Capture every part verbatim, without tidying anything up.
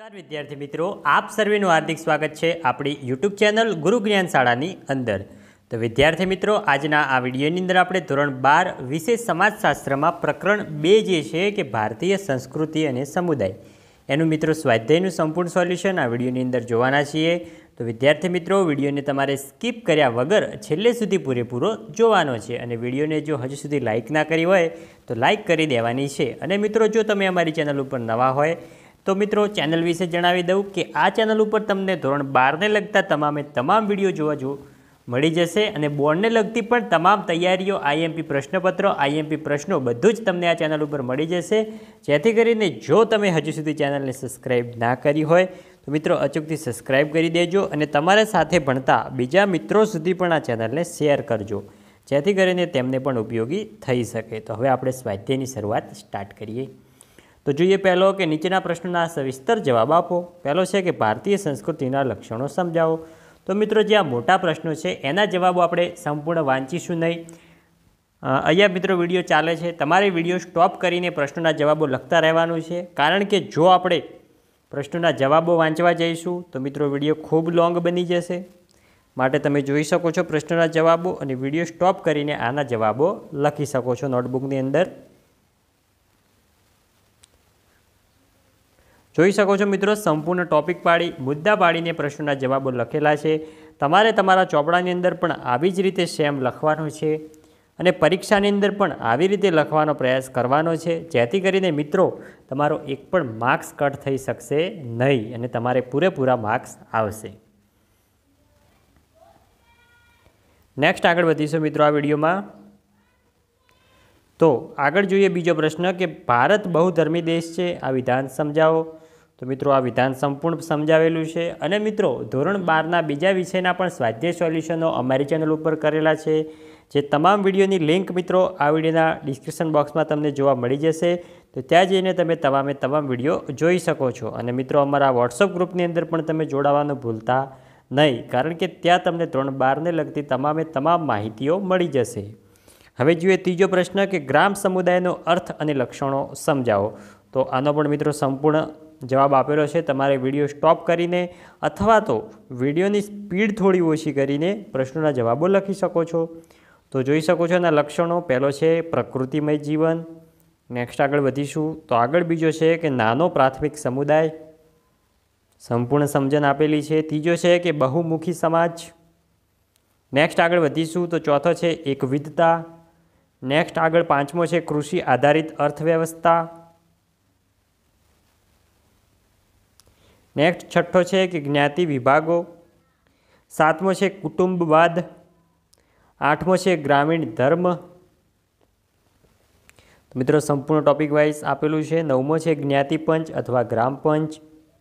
નમસ્કાર વિદ્યાર્થી મિત્રો, આપ સર્વેનું હાર્દિક સ્વાગત છે આપણી યુટ્યુબ ચેનલ ગુરુ જ્ઞાન શાળાની અંદર। તો વિદ્યાર્થી મિત્રો, આજના આ વિડીયોની અંદર આપણે ધોરણ બાર વિશે સમાજશાસ્ત્રમાં પ્રકરણ બે જે છે કે ભારતીય સંસ્કૃતિ અને સમુદાય એનું મિત્રો સ્વાધ્યાયનું સંપૂર્ણ સોલ્યુશન આ વિડીયોની અંદર જોવાના છીએ। તો વિદ્યાર્થી મિત્રો, વિડીયોને તમારે સ્કીપ કર્યા વગર છેલ્લે સુધી પૂરેપૂરો જોવાનો છે અને વિડીયોને જો હજુ સુધી લાઇક ના કરી હોય તો લાઇક કરી દેવાની છે। અને મિત્રો, જો તમે અમારી ચેનલ ઉપર નવા હોય તો મિત્રો ચેનલ વિશે જણાવી દઉં કે આ ચેનલ ઉપર તમને ધોરણ બારને લગતા તમામે તમામ વિડીયો જોવા જો મળી જશે અને બોર્ડને લગતી પણ તમામ તૈયારીઓ, આઈએમપી પ્રશ્નપત્રો, આઈએમપી પ્રશ્નો બધું જ તમને આ ચેનલ ઉપર મળી જશે। જેથી કરીને જો તમે હજુ સુધી ચેનલને સબસ્ક્રાઈબ ના કરી હોય તો મિત્રો અચૂકથી સબસ્ક્રાઈબ કરી દેજો અને તમારા સાથે ભણતા બીજા મિત્રો સુધી પણ આ ચેનલને શેર કરજો, જેથી કરીને તેમને પણ ઉપયોગી થઈ શકે। તો હવે આપણે સ્વાધ્યાયની શરૂઆત સ્ટાર્ટ કરીએ। તો જોઈએ પહેલો કે નીચેના પ્રશ્નોના સવિસ્તર જવાબ આપો। પહેલો છે કે ભારતીય સંસ્કૃતિના લક્ષણો સમજાવો। તો મિત્રો, જે આ મોટા પ્રશ્નો છે એના જવાબો આપણે સંપૂર્ણ વાંચીશું નહીં। અહીંયા મિત્રો વિડીયો ચાલે છે, તમારે વિડીયો સ્ટોપ કરીને પ્રશ્નોના જવાબો લખતા રહેવાનું છે, કારણ કે જો આપણે પ્રશ્નોના જવાબો વાંચવા જઈશું તો મિત્રો વિડીયો ખૂબ લોંગ બની જશે। માટે તમે જોઈ શકો છો પ્રશ્નોના જવાબો અને વિડીયો સ્ટોપ કરીને આના જવાબો લખી શકો છો નોટબુકની અંદર। જોઈ શકો છો મિત્રો, સંપૂર્ણ ટોપિક પાડી મુદ્દા પાડીને પ્રશ્નોના જવાબો લખેલા છે। તમારે તમારા ચોપડાની અંદર પણ આવી જ રીતે સેમ લખવાનું છે અને પરીક્ષાની અંદર પણ આવી રીતે લખવાનો પ્રયાસ કરવાનો છે, જેથી કરીને મિત્રો તમારો એક પણ માર્ક્સ કટ થઈ શકશે નહીં અને તમારે પૂરેપૂરા માર્ક્સ આવશે। નેક્સ્ટ આગળ વધીશું મિત્રો આ વિડીયોમાં। તો આગળ જોઈએ બીજો પ્રશ્ન કે ભારત બહુધર્મી દેશ છે, આ વિધાન સમજાવો। તો મિત્રો આ વિધાન સંપૂર્ણ સમજાવેલું છે અને મિત્રો ધોરણ બારના બીજા વિષયના પણ સ્વાધ્યાય સોલ્યુશનો અમારી ચેનલ ઉપર કરેલા છે, જે તમામ વિડીયોની લિંક મિત્રો આ વિડીયોના ડિસ્ક્રિપ્શન બોક્સમાં તમને જોવા મળી જશે। તો ત્યાં જઈને તમે તમામે તમામ વિડીયો જોઈ શકો છો અને મિત્રો અમારા વોટ્સઅપ ગ્રુપની અંદર પણ તમે જોડાવાનું ભૂલતા નહીં, કારણ કે ત્યાં તમને ધોરણ બારને લગતી તમામે તમામ માહિતીઓ મળી જશે। હવે જોઈએ ત્રીજો પ્રશ્ન કે ગ્રામ સમુદાયનો અર્થ અને લક્ષણો સમજાવો। તો આનો પણ મિત્રો સંપૂર્ણ જવાબ આપેલો છે, તમારે વિડીયો સ્ટોપ કરીને અથવા તો વિડીયોની સ્પીડ થોડી ઓછી કરીને પ્રશ્નોના જવાબો લખી શકો છો। તો જોઈ શકો છો એના લક્ષણો। પહેલો છે પ્રકૃતિમય જીવન। નેક્સ્ટ આગળ વધીશું તો આગળ બીજો છે કે નાનો પ્રાથમિક સમુદાય, સંપૂર્ણ સમજણ આપેલી છે। ત્રીજો છે કે બહુમુખી સમાજ। નેક્સ્ટ આગળ વધીશું તો ચોથો છે એકવિધતા। નેક્સ્ટ આગળ પાંચમો છે કૃષિ આધારિત અર્થવ્યવસ્થા। નેક્સ્ટ છઠ્ઠો છે કે જ્ઞાતિ વિભાગો। સાતમો છે કુટુંબવાદ। આઠમો છે ગ્રામીણ ધર્મ। તો મિત્રો સંપૂર્ણ ટોપિક વાઇઝ આપેલું છે। નવમો છે જ્ઞાતિ પંચ અથવા ગ્રામ પંચ।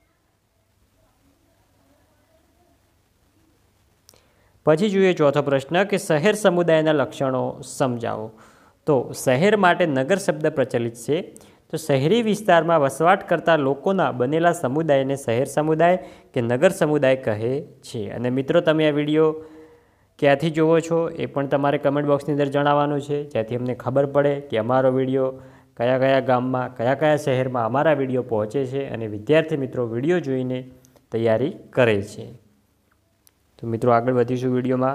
પછી જોઈએ ચોથો પ્રશ્ન કે શહેર સમુદાયના લક્ષણો સમજાવો। તો શહેર માટે નગર શબ્દ પ્રચલિત છે, તો શહેરી વિસ્તારમાં વસવાટ કરતા લોકોના બનેલા સમુદાયને શહેર સમુદાય કે નગર સમુદાય કહે છે। અને મિત્રો તમે આ વિડીયો ક્યાંથી જોવો છો એ પણ તમારે કમેન્ટ બોક્સની અંદર જણાવવાનું છે, જેથી અમને ખબર પડે કે અમારો વિડીયો કયા કયા ગામમાં, કયા કયા શહેરમાં અમારા વિડીયો પહોંચે છે અને વિદ્યાર્થી મિત્રો વિડીયો જોઈને તૈયારી કરે છે। તો મિત્રો આગળ વધીશું વિડીયોમાં।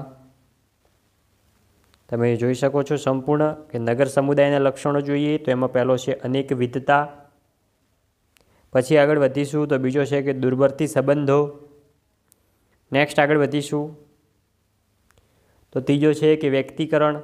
તમે જોઈ શકો છો સંપૂર્ણ કે નગર સમુદાયના લક્ષણો જોઈએ તો એમાં પહેલો છે અનેક વિધતા। પછી આગળ વધીશું તો બીજો છે કે દૂરવર્તી સંબંધો। નેક્સ્ટ આગળ વધીશું તો ત્રીજો છે કે વ્યક્તિકરણ,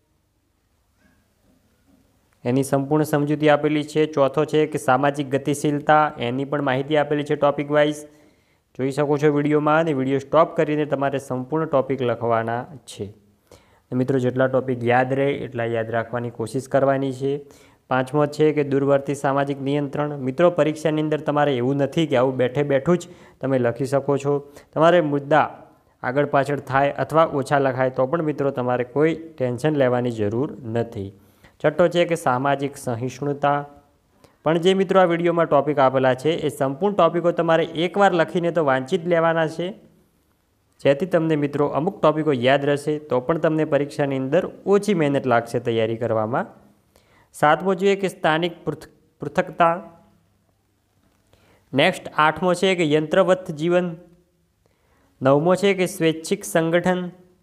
એની સંપૂર્ણ સમજૂતી આપેલી છે। ચોથો છે કે સામાજિક ગતિશીલતા, એની પણ માહિતી આપેલી છે ટોપિક વાઇઝ, જોઈ શકો છો વિડીયોમાં અને વિડીયો સ્ટોપ કરીને તમારે સંપૂર્ણ ટોપિક લખવાના છે। મિત્રો જેટલા ટોપિક યાદ રહે એટલા યાદ રાખવાની કોશિશ કરવાની છે। પાંચમો છે કે દૂરવર્તી સામાજિક નિયંત્રણ। મિત્રો પરીક્ષાની અંદર તમારે એવું નથી કે આવું બેઠે બેઠું જ તમે લખી શકો છો, તમારે મુદ્દા આગળ પાછળ થાય અથવા ઓછા લખાય તો પણ મિત્રો તમારે કોઈ ટેન્શન લેવાની જરૂર નથી। છઠ્ઠો છે કે સામાજિક સહિષ્ણુતા। પણ જે મિત્રો આ વિડીયોમાં ટોપિક આપેલા છે એ સંપૂર્ણ ટોપિકો તમારે એકવાર લખીને તો વાંચી જ લેવાના છે, જેથી તમને મિત્રો અમુક ટોપિકો યાદ રહેશે તો પણ તમને પરીક્ષાની અંદર ઓછી મહેનત લાગશે તૈયારી કરવામાં। સાતમો જોઈએ કે સ્થાનિક પૃથકતા। નેક્સ્ટ આઠમો છે કે યંત્રવત જીવન. નવમો છે કે સ્વૈચ્છિક સંગઠન.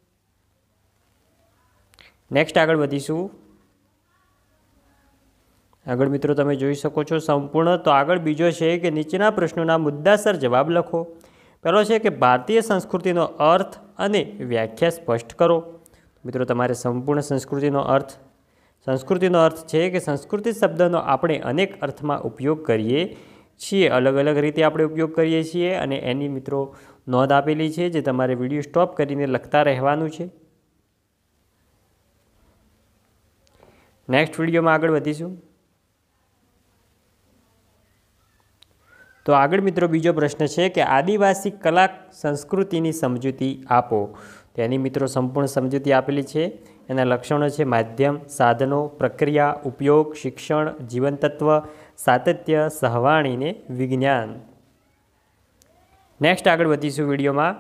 નેક્સ્ટ આગળ વધીશું. આગળ મિત્રો તમે જોઈ શકો છો સંપૂર્ણ. તો આગળ બીજો છે કે નીચેના પ્રશ્નોના મુદ્દાસર જવાબ લખો. પહેલો છે કે ભારતીય સંસ્કૃતિનો અર્થ અને વ્યાખ્યા સ્પષ્ટ કરો. મિત્રો તમારે સંપૂર્ણ સંસ્કૃતિનો અર્થ સંસ્કૃતિનો અર્થ છે કે સંસ્કૃતિ શબ્દનો આપણે અનેક અર્થમાં ઉપયોગ કરીએ છીએ. અલગ અલગ રીતે આપણે ઉપયોગ કરીએ છીએ અને એની મિત્રો નોંધ આપેલી છે, જે તમારે વિડીયો સ્ટોપ કરીને લખતા રહેવાનું છે. નેક્સ્ટ વિડીયોમાં આગળ વધીશું. તો આગળ મિત્રો બીજો પ્રશ્ન છે કે આદિવાસી કલા સંસ્કૃતિની સમજૂતી આપો. તેની મિત્રો સંપૂર્ણ સમજૂતી આપેલી છે. એના લક્ષણો છે માધ્યમ, સાધનો, પ્રક્રિયા, ઉપયોગ, શિક્ષણ, જીવનતત્વ, સાતત્ય, સહવાણી ને વિજ્ઞાન. નેક્સ્ટ આગળ વધીશું વિડીયોમાં.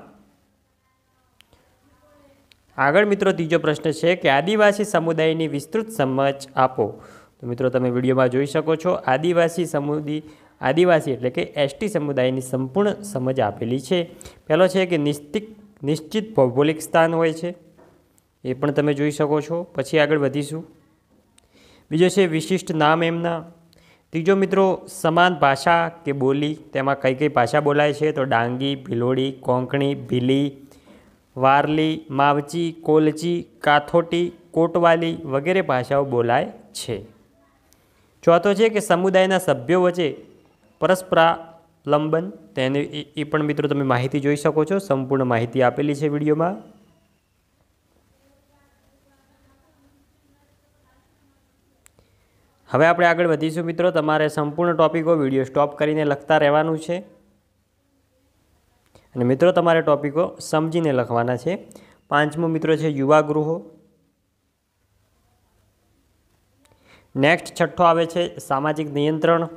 આગળ મિત્રો ત્રીજો પ્રશ્ન છે કે આદિવાસી સમુદાયની વિસ્તૃત સમજ આપો. તો મિત્રો તમે વિડીયોમાં જોઈ શકો છો આદિવાસી સમુદાય આદિવાસી એટલે કે એસટી સમુદાયની સંપૂર્ણ સમજ આપેલી છે. પહેલો છે કે નિશ્ચિત નિશ્ચિત ભૌગોલિક સ્થાન હોય છે, એ પણ તમે જોઈ શકો છો. પછી આગળ વધીશું. બીજો છે વિશિષ્ટ નામ એમના. ત્રીજો મિત્રો સમાન ભાષા કે બોલી. તેમાં કઈ કઈ ભાષા બોલાય છે? તો ડાંગી, ભિલોડી, કોંકણી, ભીલી, વારલી, માવચી, કોલચી, કાથોટી, કોટવાલી વગેરે ભાષાઓ બોલાય છે. ચોથો છે કે સમુદાયના સભ્યો વચ્ચે પરસ્પરાલંબન. તેને એ પણ મિત્રો તમે માહિતી જોઈ શકો છો. સંપૂર્ણ માહિતી આપેલી છે વિડીયોમાં. હવે આપણે આગળ વધીશું મિત્રો. તમારે સંપૂર્ણ ટોપિકો વિડીયો સ્ટોપ કરીને લખતા રહેવાનું છે અને મિત્રો તમારે ટોપિકો સમજીને લખવાના છે. પાંચમો મિત્રો છે યુવા ગૃહો. નેક્સ્ટ છઠ્ઠો આવે છે સામાજિક નિયંત્રણ.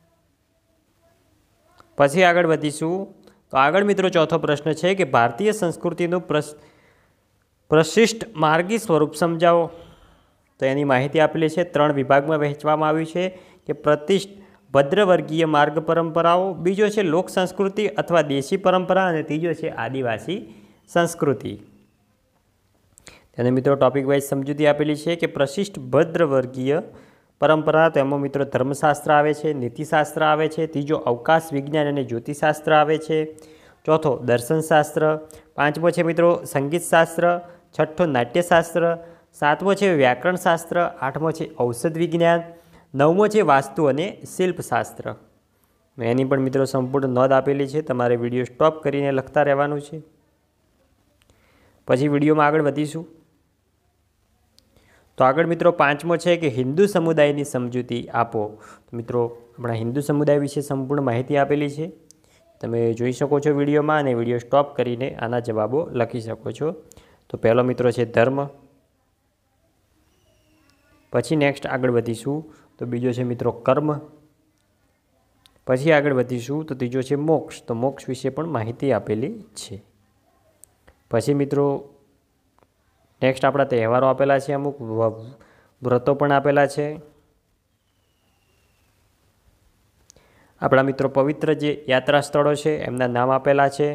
પછી આગળ વધીશું. તો આગળ મિત્રો ચોથો પ્રશ્ન છે કે ભારતીય સંસ્કૃતિનું પ્રશિષ્ટ માર્ગી સ્વરૂપ સમજાવો. તો એની માહિતી આપેલી છે. ત્રણ વિભાગમાં વહેંચવામાં આવ્યું છે કે પ્રતિષ્ઠ ભદ્રવર્ગીય માર્ગ પરંપરાઓ, બીજો છે લોક સંસ્કૃતિ અથવા દેશી પરંપરા અને ત્રીજો છે આદિવાસી સંસ્કૃતિ. તેને મિત્રો ટોપિક વાઇઝ સમજૂતી આપેલી છે કે પ્રશિષ્ટ ભદ્રવર્ગીય પરંપરા, તો એમાં મિત્રો ધર્મશાસ્ત્ર આવે છે, નીતિશાસ્ત્ર આવે છે, ત્રીજો અવકાશ વિજ્ઞાન અને જ્યોતિષશાસ્ત્ર આવે છે, ચોથો દર્શનશાસ્ત્ર, પાંચમો છે મિત્રો સંગીતશાસ્ત્ર, છઠ્ઠો નાટ્યશાસ્ત્ર, સાતમો છે વ્યાકરણશાસ્ત્ર, આઠમો છે ઔષધ વિજ્ઞાન, નવમો છે વાસ્તુ અને શિલ્પશાસ્ત્ર. એની પણ મિત્રો સંપૂર્ણ નોંધ આપેલી છે. તમારે વિડીયો સ્ટોપ કરીને લખતા રહેવાનું છે. પછી વિડીયોમાં આગળ વધીશું. તો આગળ મિત્રો પાંચમો છે કે હિન્દુ સમુદાયની સમજૂતી આપો. તો મિત્રો આપણા હિન્દુ સમુદાય વિશે સંપૂર્ણ માહિતી આપેલી છે. તમે જોઈ શકો છો વિડીયોમાં અને વિડીયો સ્ટોપ કરીને આના જવાબો લખી શકો છો. તો પહેલો મિત્રો છે ધર્મ. પછી નેક્સ્ટ આગળ વધીશું. તો બીજો છે મિત્રો કર્મ. પછી આગળ વધીશું. તો ત્રીજો છે મોક્ષ. તો મોક્ષ વિશે પણ માહિતી આપેલી છે. પછી મિત્રો નેક્સ્ટ આપણા તહેવારો આપેલા છે, અમુક વ્રતો પણ આપેલા છે. આપણા મિત્રો પવિત્ર જે યાત્રા સ્થળો છે એમના નામ આપેલા છે.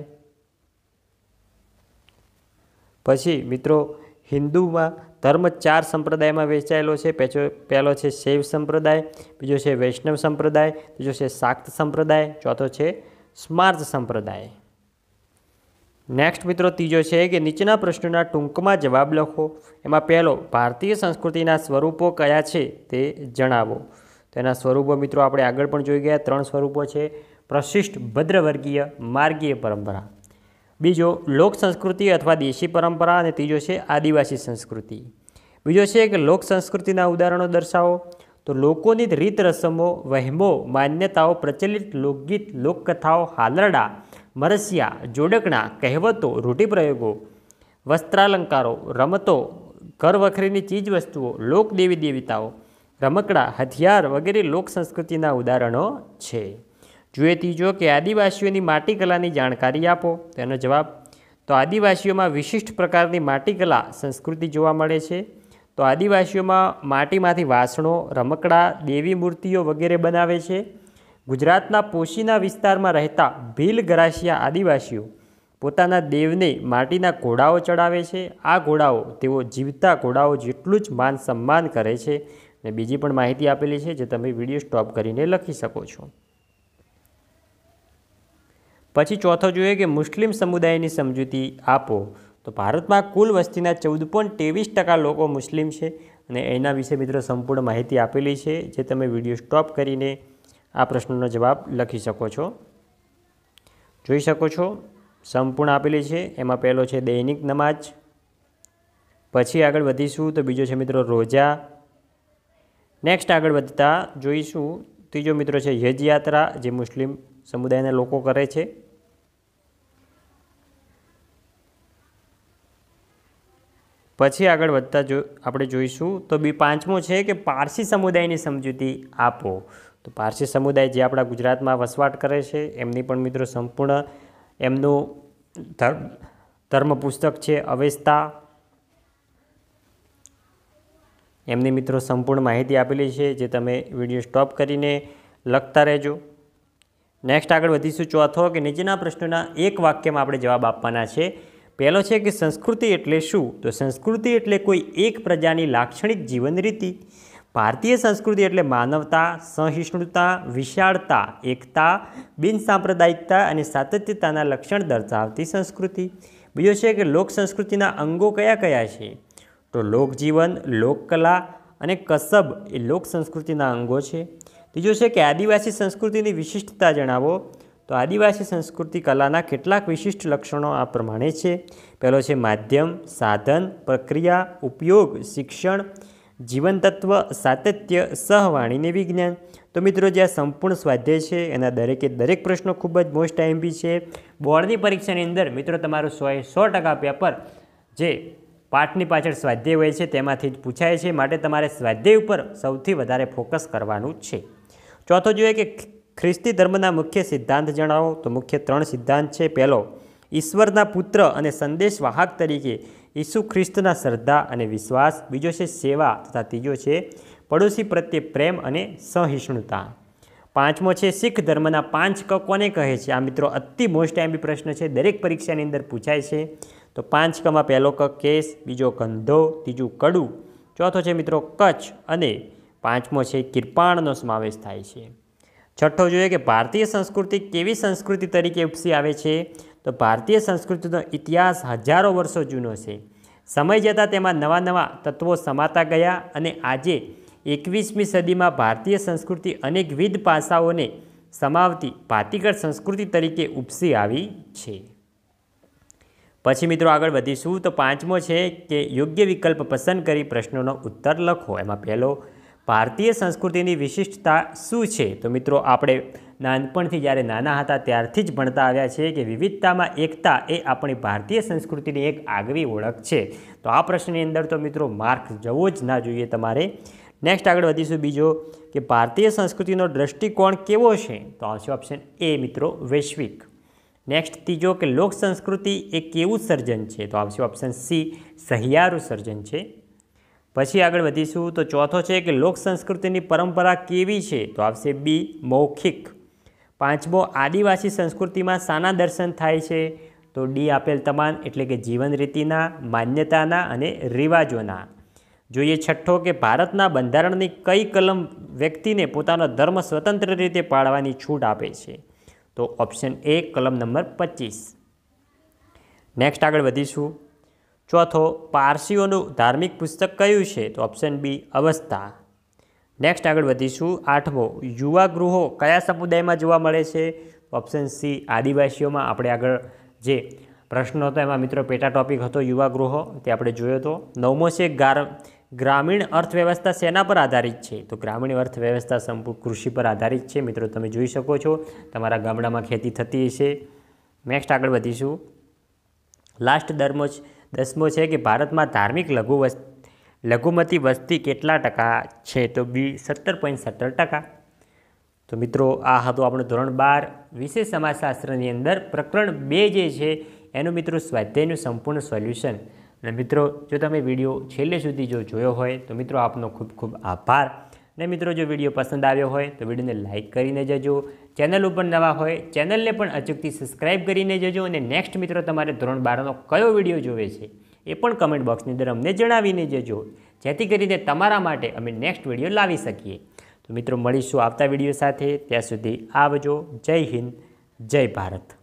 પછી મિત્રો હિન્દુમાં ધર્મ ચાર સંપ્રદાયમાં વહેંચાયેલો છે. પહેલો છે શૈવ સંપ્રદાય, બીજો છે વૈષ્ણવ સંપ્રદાય, ત્રીજો છે શાક્ત સંપ્રદાય, ચોથો છે સ્માર્ત સંપ્રદાય. નેક્સ્ટ મિત્રો ત્રીજો છે કે નીચેના પ્રશ્નોના ટૂંકમાં જવાબ લખો. એમાં પહેલો ભારતીય સંસ્કૃતિના સ્વરૂપો કયા છે તે જણાવો. તેના સ્વરૂપો મિત્રો આપણે આગળ પણ જોઈ ગયા. ત્રણ સ્વરૂપો છે. પ્રશિષ્ટ ભદ્રવર્ગીય માર્ગીય પરંપરા, બીજો લોક સંસ્કૃતિ અથવા દેશી પરંપરા અને ત્રીજો છે આદિવાસી સંસ્કૃતિ. બીજો છે કે લોક સંસ્કૃતિના ઉદાહરણો દર્શાવો. તો લોકોની રીત રસમો, વહેમો, માન્યતાઓ, પ્રચલિત લોકગીત, લોકકથાઓ, હાલરડા, મરસિયા, જોડકણા, કહેવતો, રૂઢિપ્રયોગો, વસ્ત્રાલંકારો, રમતો, ઘર વખરીની ચીજવસ્તુઓ, લોક દેવી દેવતાઓ, રમકડા, હથિયાર વગેરે લોક સંસ્કૃતિના ઉદાહરણો છે. જોઈએ ત્રીજો કે આદિવાસીઓની માટીકલાની જાણકારી આપો. તેનો જવાબ તો આદિવાસીઓમાં વિશિષ્ટ પ્રકારની માટીકલા સંસ્કૃતિ જોવા મળે છે. તો આદિવાસીઓમાં માટીમાંથી વાસણો, રમકડા, દેવી મૂર્તિઓ વગેરે બનાવે છે. ગુજરાતના પોશીના વિસ્તારમાં રહેતા ભીલ ગરાસિયા આદિવાસીઓ પોતાના દેવને માટીના ઘોડાઓ ચડાવે છે. આ ઘોડાઓ તેઓ જીવતા ઘોડાઓ જેટલું જ માન સન્માન કરે છે. અને બીજી પણ માહિતી આપેલી છે જે તમે વિડીયો સ્ટોપ કરીને લખી શકો છો. પછી ચોથો જોઈએ કે મુસ્લિમ સમુદાયની સમજૂતી આપો. તો ભારતમાં કુલ વસ્તીના ચૌદ પોઈન્ટ ત્રેવીસ ટકા લોકો મુસ્લિમ છે અને એના વિશે મિત્રો સંપૂર્ણ માહિતી આપેલી છે જે તમે વિડીયો સ્ટોપ કરીને આ પ્રશ્નનો જવાબ લખી શકો છો. જોઈ શકો છો સંપૂર્ણ આપેલી છે. એમાં પહેલો છે દૈનિક નમાજ. પછી આગળ વધીશું તો બીજો છે મિત્રો રોજા. નેક્સ્ટ આગળ વધતા જોઈશું ત્રીજો મિત્રો છે હજ યાત્રા જે મુસ્લિમ સમુદાયના લોકો કરે છે. પછી આગળ વધતા જો આપણે જોઈશું તો બી પાંચમો છે કે પારસી સમુદાયની સમજૂતી આપો. તો પારસી સમુદાય જે આપણા ગુજરાતમાં વસવાટ કરે છે એમની પણ મિત્રો સંપૂર્ણ એમનું ધર્મ ધર્મ પુસ્તક છે અવેસ્તા. એમની મિત્રો સંપૂર્ણ માહિતી આપેલી છે જે તમે વિડીયો સ્ટોપ કરીને લખતા રહેજો. નેક્સ્ટ આગળ વધીશું ચોથો કે નીચેના પ્રશ્નોના એક વાક્યમાં આપણે જવાબ આપવાના છે. પહેલો છે કે સંસ્કૃતિ એટલે શું? તો સંસ્કૃતિ એટલે કોઈ એક પ્રજાની લાક્ષણિક જીવન રીતિ. ભારતીય સંસ્કૃતિ એટલે માનવતા, સહિષ્ણુતા, વિશાળતા, એકતા, બિનસાંપ્રદાયિકતા અને સાતત્યતાના લક્ષણ દર્શાવતી સંસ્કૃતિ. બીજો છે કે લોક સંસ્કૃતિના અંગો કયા કયા છે? તો લોકજીવન, લોકકલા અને કસબ એ લોક સંસ્કૃતિના અંગો છે. ત્રીજો છે કે આદિવાસી સંસ્કૃતિની વિશિષ્ટતા જણાવો. તો આદિવાસી સંસ્કૃતિ કલાના કેટલાક વિશિષ્ટ લક્ષણો આ પ્રમાણે છે. પહેલો છે માધ્યમ, સાધન, પ્રક્રિયા, ઉપયોગ, શિક્ષણ, જીવનતત્વ, સાતત્ય, સહવાણી ને વિજ્ઞાન. તો મિત્રો જે આ સંપૂર્ણ સ્વાધ્યાય છે એના દરેકે દરેક પ્રશ્નો ખૂબ જ મોસ્ટ આઈએમપી છે. બોર્ડની પરીક્ષાની અંદર મિત્રો તમારું સો એ સો ટકા પેપર જે પાઠની પાછળ સ્વાધ્યાય હોય છે તેમાંથી જ પૂછાય છે. માટે તમારે સ્વાધ્યાય ઉપર સૌથી વધારે ફોકસ કરવાનું છે. ચોથો જોઈએ કે ખ્રિસ્તી ધર્મના મુખ્ય સિદ્ધાંત જણાવો. તો મુખ્ય ત્રણ સિદ્ધાંત છે. પહેલો ઈશ્વરના પુત્ર અને સંદેશવાહક તરીકે ઈસુ ખ્રિસ્તના શ્રદ્ધા અને વિશ્વાસ. બીજો છે સેવા તથા ત્રીજો છે પડોશી પ્રત્યે પ્રેમ અને સહિષ્ણુતા. પાંચમો છે શીખ ધર્મના પાંચ ક કોને કહે છે? આ મિત્રો અતિ મોસ્ટ આઈએમપી પ્રશ્ન છે, દરેક પરીક્ષાની અંદર પૂછાય છે. તો પાંચ કમાં પહેલો ક કેસ, બીજો કંધો, ત્રીજું કડું, ચોથો છે મિત્રો કચ્છ અને પાંચમો છે કિરપાણનો સમાવેશ થાય છે. છઠ્ઠો જોઈએ કે ભારતીય સંસ્કૃતિ કેવી સંસ્કૃતિ તરીકે ઉપસી આવે છે? તો ભારતીય સંસ્કૃતિનો ઇતિહાસ હજારો વર્ષો જૂનો છે. સમય જતાં તેમાં નવા નવા તત્વો સમાતા ગયા અને આજે એકવીસમી સદીમાં ભારતીય સંસ્કૃતિ અનેકવિધ પાસાઓને સમાવતી ભાતીગળ સંસ્કૃતિ તરીકે ઉપસી આવી છે. પછી મિત્રો આગળ વધીશું તો પાંચમો છે કે યોગ્ય વિકલ્પ પસંદ કરી પ્રશ્નોનો ઉત્તર લખો. એમાં પહેલો ભારતીય સંસ્કૃતિની વિશિષ્ટતા શું છે? તો મિત્રો આપણે નાનપણથી જ્યારે નાના હતા ત્યારથી જ ભણતા આવ્યા છે કે વિવિધતામાં એકતા એ આપણી ભારતીય સંસ્કૃતિની એક આગવી ઓળખ છે. તો આ પ્રશ્નની અંદર તો મિત્રો માર્ક જવો જ ના જોઈએ તમારે. નેક્સ્ટ આગળ વધીશું બીજો કે ભારતીય સંસ્કૃતિનો દૃષ્ટિકોણ કેવો છે? તો આવશે ઓપ્શન એ મિત્રો વૈશ્વિક. નેક્સ્ટ ત્રીજો કે લોક સંસ્કૃતિ એ કેવું સર્જન છે? તો આવશે ઓપ્શન સી સહિયારું સર્જન છે. પછી આગળ વધીશું તો ચોથો છે કે લોક સંસ્કૃતિની પરંપરા કેવી છે? તો આવશે બી મૌખિક. પાંચમો આદિવાસી સંસ્કૃતિમાં શાના દર્શન થાય છે? તો ડી આપેલ તમામ એટલે કે જીવન રીતિના, માન્યતાના અને રિવાજોના. જોઈએ છઠ્ઠો કે ભારતના બંધારણની કઈ કલમ વ્યક્તિને પોતાનો ધર્મ સ્વતંત્ર રીતે પાળવાની છૂટ આપે છે? તો ઓપ્શન એ કલમ નંબર પચીસ. નેક્સ્ટ આગળ વધીશું. ચોથો પારસીઓનું ધાર્મિક પુસ્તક કયું છે? તો ઓપ્શન બી અવસ્થા. નેક્સ્ટ આગળ વધીશું. આઠમો યુવા ગૃહો કયા સમુદાયમાં જોવા મળે છે? ઓપ્શન સી આદિવાસીઓમાં. આપણે આગળ જે પ્રશ્ન હતો એમાં મિત્રો પેટા ટોપિક હતો યુવા ગૃહો, તે આપણે જોયો હતો. નવમો છે ગાર ગ્રામીણ અર્થવ્યવસ્થા શેના પર આધારિત છે? તો ગ્રામીણ અર્થવ્યવસ્થા સંપૂર્ણ કૃષિ પર આધારિત છે. મિત્રો તમે જોઈ શકો છો તમારા ગામડામાં ખેતી થતી હશે. નેક્સ્ટ આગળ વધીશું. લાસ્ટ દરમો દસમો છે કે ભારતમાં ધાર્મિક લઘુ વસ્તી લઘુમતી વસ્તી કેટલા ટકા છે? તો બી સત્તર પોઈન્ટ સત્તર ટકા. તો મિત્રો આ હતું આપણું ધોરણ બાર વિશેષ સમાજશાસ્ત્રની અંદર પ્રકરણ બે જે છે એનું મિત્રો સ્વાધ્યાયનું સંપૂર્ણ સોલ્યુશન. અને મિત્રો જો તમે વિડીયો છેલ્લે સુધી જો જોયો હોય તો મિત્રો આપનો ખૂબ ખૂબ આભાર. અને મિત્રો જો વિડીયો પસંદ આવ્યો હોય તો વિડીયોને લાઇક કરીને જજો, ચેનલ ઉપર નવા હોય ચેનલને પણ અચૂકથી સબસ્ક્રાઈબ કરીને જજો, અને નેક્સ્ટ મિત્રો તમારે ધોરણ બારનો કયો વિડીયો જોવે છે એ પણ કમેન્ટ બોક્સની અંદર અમને જણાવીને જજો, જેથી કરીને તમારા માટે અમે નેક્સ્ટ વિડીયો લાવી શકીએ. તો મિત્રો મળીશું આવતા વિડીયો સાથે, ત્યાં સુધી આવજો. જય હિન્દ, જય ભારત.